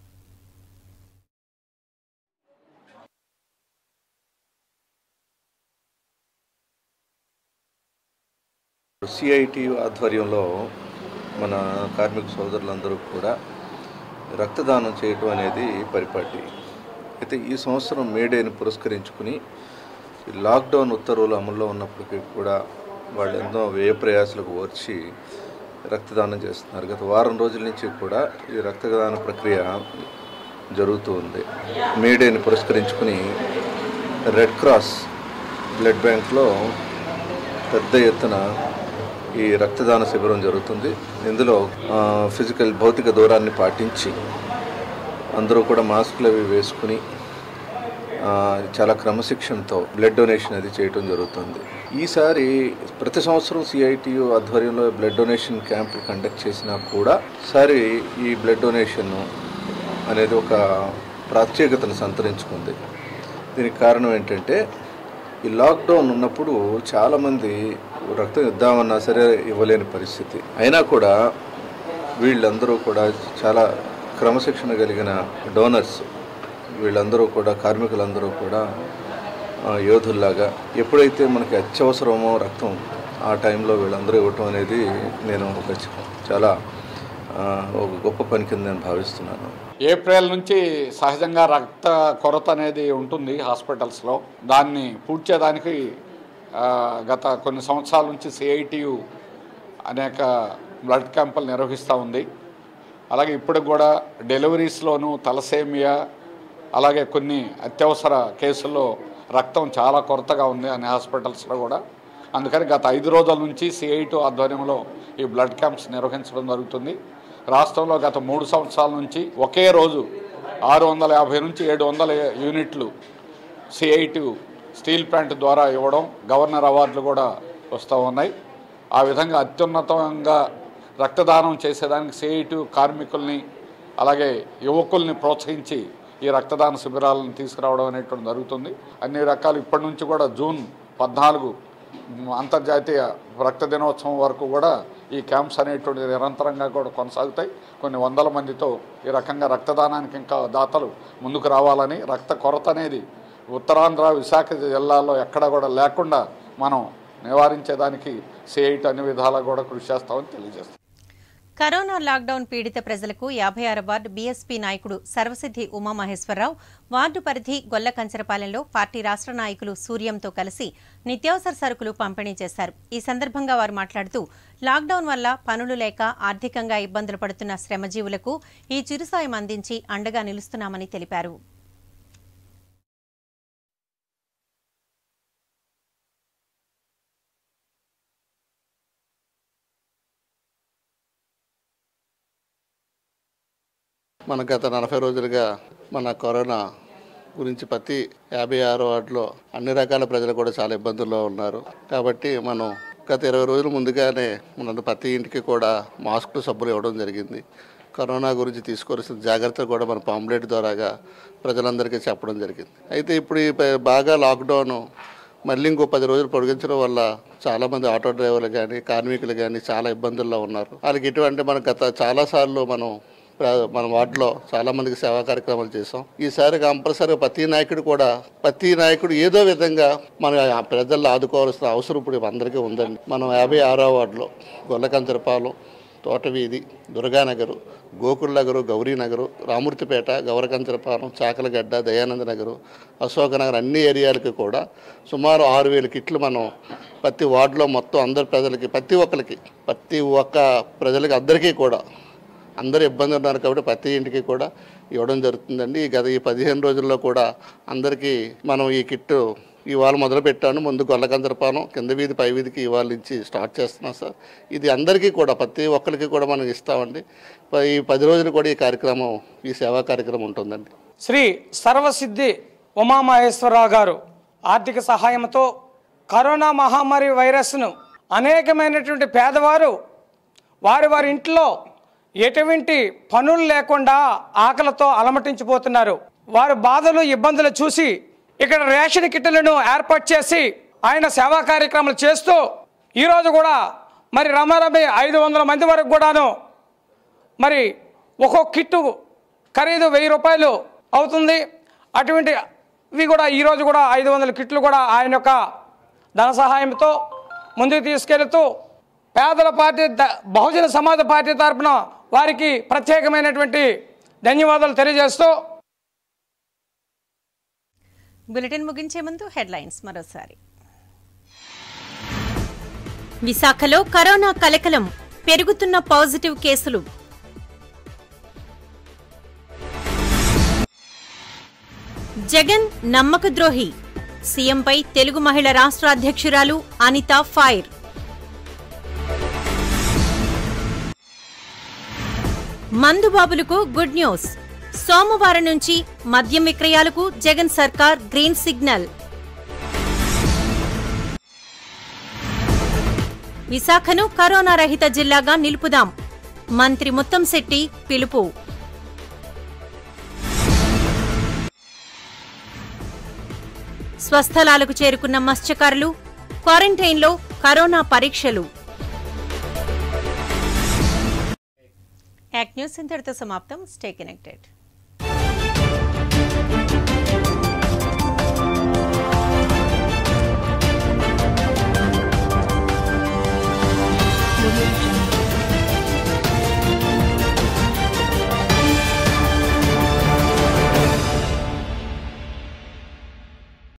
సిఐటియు ఆధ్వర్యంలో మన కార్మిక సోదరులందరూ కూడా రక్తదానం చేయటం అనేది పరిపాటి. అయితే ఈ సంవత్సరం మేడేని పురస్కరించుకుని లాక్డౌన్ ఉత్తర్వులు అమల్లో ఉన్నప్పటికీ కూడా వాళ్ళు ఎన్నో వ్యయ ప్రయాసాలకు ఓర్చి రక్తదానం చేస్తున్నారు. గత వారం రోజుల నుంచి కూడా ఈ రక్తదాన ప్రక్రియ జరుగుతూ ఉంది. మేడేని పురస్కరించుకుని రెడ్ క్రాస్ బ్లడ్ బ్యాంక్లో పెద్ద ఎత్తున ఈ రక్తదాన శిబిరం జరుగుతుంది. ఇందులో ఫిజికల్ భౌతిక దూరాన్ని పాటించి అందరూ కూడా మాస్కులు అవి వేసుకుని చాలా క్రమశిక్షణతో బ్లడ్ డొనేషన్ అది చేయటం జరుగుతుంది. ఈసారి ప్రతి సంవత్సరం సిఐటియు ఆధ్వర్యంలో బ్లడ్ డొనేషన్ క్యాంపులు కండక్ట్ చేసినా కూడా ఈసారి ఈ బ్లడ్ డొనేషన్ అనేది ఒక ప్రత్యేకతను సంతరించుకుంది. దీనికి కారణం ఏంటంటే ఈ లాక్డౌన్ ఉన్నప్పుడు చాలామంది రక్తం ఇద్దామన్నా సరే ఇవ్వలేని పరిస్థితి. అయినా కూడా వీళ్ళందరూ కూడా చాలా క్రమశిక్షణ కలిగిన డోనర్స్. వీళ్ళందరూ కూడా కార్మికులందరూ కూడా యోధుల్లాగా ఎప్పుడైతే మనకి అత్యవసరమో రక్తం ఆ టైంలో వీళ్ళందరూ ఇవ్వటం అనేది నేను ఒక చాలా ఒక గొప్ప పని కింద నేను భావిస్తున్నాను. ఏప్రిల్ నుంచి సహజంగా రక్త కొరత అనేది ఉంటుంది హాస్పిటల్స్లో. దాన్ని పూడ్చేదానికి గత కొన్ని సంవత్సరాల నుంచి సిఐటియు అనేక బ్లడ్ క్యాంపులు నిర్వహిస్తూ ఉంది. అలాగే ఇప్పుడు కూడా డెలివరీస్లోనూ తలసేమియా అలాగే కొన్ని అత్యవసర కేసుల్లో రక్తం చాలా కొరతగా ఉంది అనే హాస్పిటల్స్లో కూడా. అందుకని గత ఐదు రోజుల నుంచి సిఐటియు ఆధ్వర్యంలో ఈ బ్లడ్ క్యాంప్స్ నిర్వహించడం జరుగుతుంది. రాష్ట్రంలో గత మూడు సంవత్సరాల నుంచి ఒకే రోజు ఆరు వందల యాభై నుంచి ఏడు వందల యూనిట్లు సిఐటియు స్టీల్ ప్లాంట్ ద్వారా ఇవ్వడం, గవర్నర్ అవార్డులు కూడా వస్తూ ఉన్నాయి. ఆ విధంగా అత్యున్నతంగా రక్తదానం చేసేదానికి సిఐటియు కార్మికుల్ని అలాగే యువకుల్ని ప్రోత్సహించి ఈ రక్తదాన శిబిరాలను తీసుకురావడం అనేటువంటి జరుగుతుంది. అన్ని రకాలు ఇప్పటి నుంచి కూడా జూన్ పద్నాలుగు అంతర్జాతీయ రక్త దినోత్సవం వరకు కూడా ఈ క్యాంప్స్ అనేటువంటి నిరంతరంగా కూడా కొనసాగుతాయి. కొన్ని వందల మందితో ఈ రకంగా రక్తదానానికి ఇంకా దాతలు ముందుకు రావాలని, రక్త కొరత అనేది ఉత్తరాంధ్ర విశాఖ జిల్లాలో ఎక్కడ కూడా లేకుండా మనం నివారించేదానికి సిఐటి అన్ని విధాలా కూడా కృషి చేస్తామని తెలియజేస్తాం. కరోనా లాక్డౌన్ పీడిత ప్రజలకు యాభై ఆరు వార్డు బీఎస్పీ నాయకుడు సర్వసిద్ధి ఉమామహేశ్వరరావు వార్డు పరిధి గొల్లకంచరపాలెంలో పార్టీ రాష్ట్ర నాయకులు సూర్యంతో కలిసి నిత్యావసర సరుకులు పంపిణీ చేశారు. ఈ సందర్భంగా వారు మాట్లాడుతూ లాక్డౌన్ వల్ల పనులు లేక ఆర్థికంగా ఇబ్బందులు పడుతున్న శ్రమజీవులకు ఈ చిరుసాయం అందించి అండగా నిలుస్తున్నామని తెలిపారు. మన గత నలభై రోజులుగా మన కరోనా గురించి ప్రతి యాభై ఆరు వార్డులో అన్ని రకాల ప్రజలు కూడా చాలా ఇబ్బందుల్లో ఉన్నారు. కాబట్టి మనం గత ఇరవై రోజుల ముందుగానే మన ప్రతి ఇంటికి కూడా మాస్కులు, సబ్బులు ఇవ్వడం జరిగింది. కరోనా గురించి తీసుకోవాల్సిన జాగ్రత్తలు కూడా మన పాంప్లెట్ ద్వారాగా ప్రజలందరికీ చెప్పడం జరిగింది. అయితే ఇప్పుడు ఈ బాగా లాక్డౌన్ మళ్ళీ ఇంకో పది రోజులు పొడిగించడం వల్ల చాలామంది ఆటో డ్రైవర్లు కానీ కార్మికులు కానీ చాలా ఇబ్బందుల్లో ఉన్నారు. వాళ్ళకి ఇటువంటి మన గత చాలాసార్లు మనం మన వార్డులో చాలా మందికి సేవా కార్యక్రమాలు చేసాం. ఈసారి కంపల్సరీ ప్రతి నాయకుడు కూడా ప్రతి నాయకుడు ఏదో విధంగా మన ప్రజల్లో ఆదుకోవాల్సిన అవసరం ఇప్పుడు అందరికీ ఉందండి. మనం యాభై ఆరో వార్డులో గొల్లకంచరపాలెం, తోటవీధి, దుర్గానగరు, గోకుల్ నగరు, గౌరీ నగరు, రామూర్తిపేట, గౌరకంచరపాలెం, చాకలగడ్డ, దయానంద నగరు, అశోక నగర్ అన్ని ఏరియాలకి కూడా సుమారు ఆరు వేల కిట్లు మనం ప్రతి వార్డులో మొత్తం అందరి ప్రజలకి ప్రతి ఒక్కరికి ప్రతి ఒక్క ప్రజలకి అందరికీ కూడా అందరూ ఇబ్బంది ఉన్నారు కాబట్టి ప్రతి ఇంటికి కూడా ఇవ్వడం జరుగుతుందండి. గత ఈ పదిహేను రోజుల్లో కూడా అందరికీ మనం ఈ కిట్టు ఇవాళ మొదలు పెట్టాను. ముందు గొల్లకంచరపాలెం, కింద వీధి, పై వీధికి ఇవాళ నుంచి స్టార్ట్ చేస్తున్నాం సార్. ఇది అందరికీ కూడా ప్రతి ఒక్కరికి కూడా మనం ఇస్తామండి. ఈ పది రోజులు కూడా ఈ కార్యక్రమం, ఈ సేవా కార్యక్రమం ఉంటుందండి. శ్రీ సర్వసిద్ధి ఉమామహేశ్వరరావు గారు ఆర్థిక సహాయంతో కరోనా మహమ్మారి వైరస్ను అనేకమైనటువంటి పేదవారు వారి వారి ఇంట్లో ఎటువంటి పనులు లేకుండా ఆకలితో అలమటించిపోతున్నారు. వారి బాధలు, ఇబ్బందులు చూసి ఇక్కడ రేషన్ కిట్లను ఏర్పాటు చేసి ఆయన సేవా కార్యక్రమాలు చేస్తూ ఈరోజు కూడా మరి రమారమి ఐదు వందల మంది వరకు కూడాను మరి ఒక్కొక్క కిట్టు ఖరీదు వెయ్యి రూపాయలు అవుతుంది. అటువంటి ఇవి కూడా ఈరోజు కూడా ఐదు వందల కిట్లు కూడా ఆయన యొక్క ధన సహాయంతో ముందుకు తీసుకెళ్తూ పేదల పార్టీ బహుజన సమాజ పార్టీ తరఫున వారికి ప్రత్యేకమైనటువంటి ధన్యవాదాలు తెలియజేస్తూ బులెటిన్ ముగించే ముందు హెడ్లైన్స్ మరోసారి. విశాఖలో కరోనా కలకలం, పెరుగుతున్న పాజిటివ్ కేసులు. జగన్ నమ్మకద్రోహి, సీఎంపై తెలుగు మహిళ రాష్ట్ర అధ్యక్షురాలు అనిత ఫైర్. మందుబాబులకు గుడ్ న్యూస్, సోమవారం నుంచి మద్యం విక్రయాలకు జగన్ సర్కార్ గ్రీన్ సిగ్నల్. విశాఖను కరోనా రహిత జిల్లాగా నిలుపుదాం, మంత్రి ముత్తంశెట్టి పిలుపు. స్వస్థలాలకు చేరుకున్న మత్స్యకారులు, క్వారంటైన్లో కరోనా పరీక్షలు. యాక్ట్ న్యూస్ ఇంతటితో సమాప్తం. Stay connected.